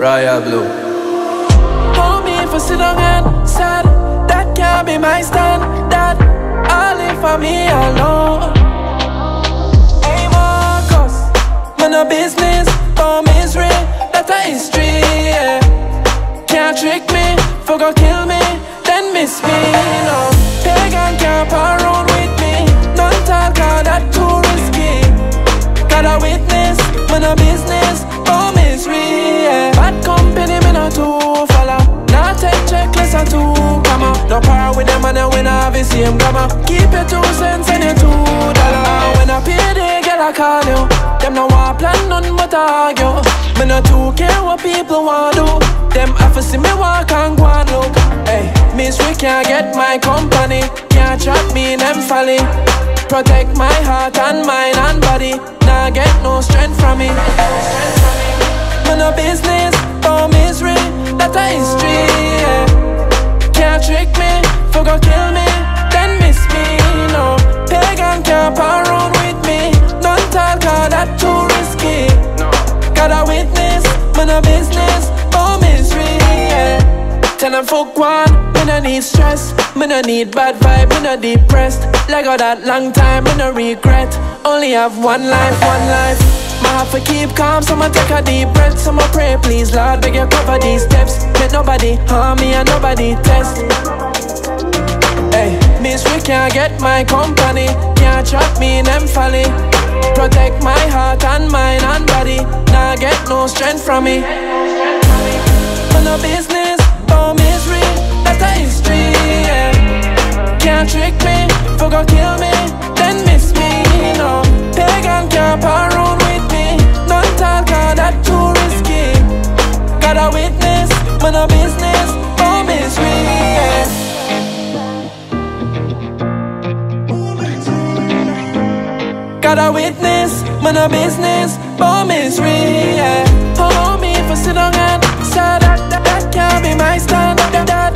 Royal Blue. Hold me for sit down and sad. That can't be my stand. That I live for me alone. Hey Marcus, man a business for misery. That's a history, yeah. Can't trick me, forgot kill me, then miss me, no. Pagan can't around with me. None talk, that too risky. Got a witness, man a business for misery, yeah. Bad company, me not too follow. Not take checklist or two, come on. No power with them and then when I have the same grammar. Keep your 2 cents and your $2. When I pay they get a call you. Them no want plan none but argue. Me not too care what people want do. Them have to see me walk and go and look. Hey, misery can't get my company. Can't trap me in them folly. Protect my heart and mind and body. Nah get no strength from me. Man a business for misery. That's a history, yeah. Can't trick me, forgot kill me, then miss me, no. Pagan can't around with me. None talk, that too risky. Got a witness, man a business for misery, yeah. Tell them fuck one, me no need stress. Me no need bad vibe, me no depressed. Like all that long time, me no regret. Only have one life, one life. I have to keep calm, so I'ma take a deep breath. So I'ma pray, please Lord, beg you cover these steps. Let nobody harm me and nobody test. Hey, misery can't get my company. Can't trap me in them folly. Protect my heart and mind and body. Nah get no strength from me. Man a business for misery. That's a history, yeah. Can't trick me, forgot kill me, then miss me, no. Pagan can't around with me. None talk, that too risky. Got a witness, man a business for misery, yeah. Got a witness, man a business for misery, yeah. Hold me for sit down and sad. That can't be my stand. That